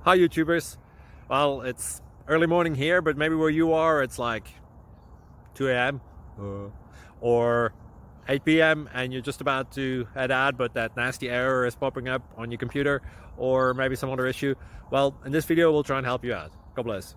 Hi YouTubers. Well, it's early morning here, but maybe where you are it's like 2 a.m. or 8 p.m. and you're just about to head out, but that nasty error is popping up on your computer, or maybe some other issue. Well, in this video we'll try and help you out. God bless.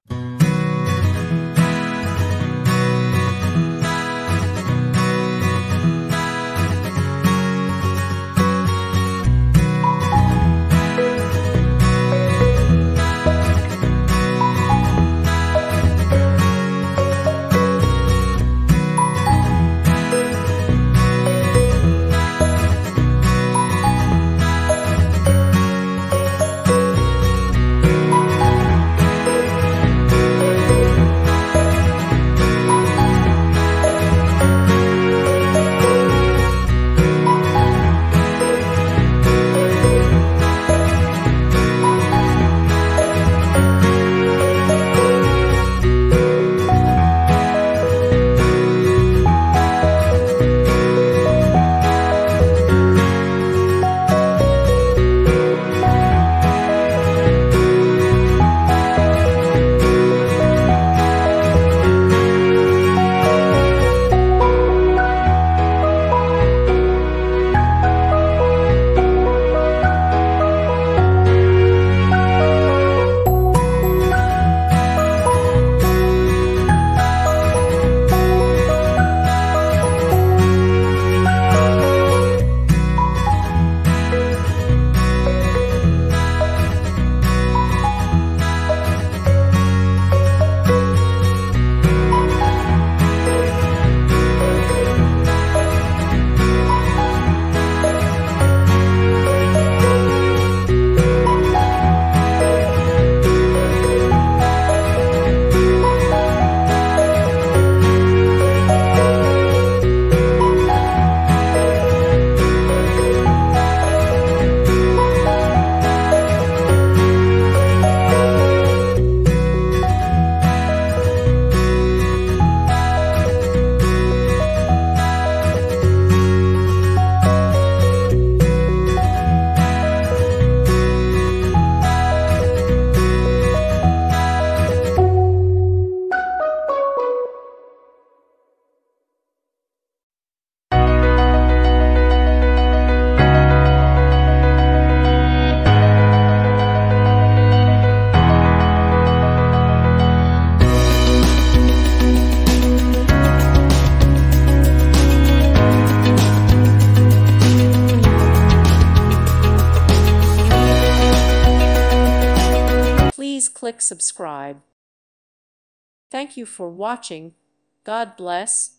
Please click subscribe. Thank you for watching. God bless.